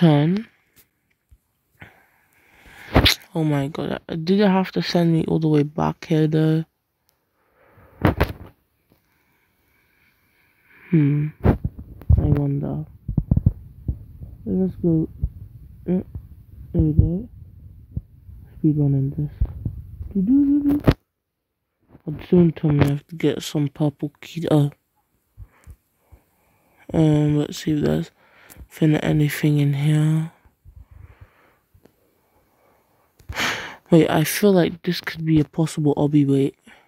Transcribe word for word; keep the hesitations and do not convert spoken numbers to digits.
turn. Oh my god, did it have to send me all the way back here though? Hmm, I wonder. Let's go. Uh, there we go. Speed running this. I'd soon tell me I have to get some purple key. Oh. Um, let's see if there's anything in here. Wait, I feel like this could be a possible obby. Wait.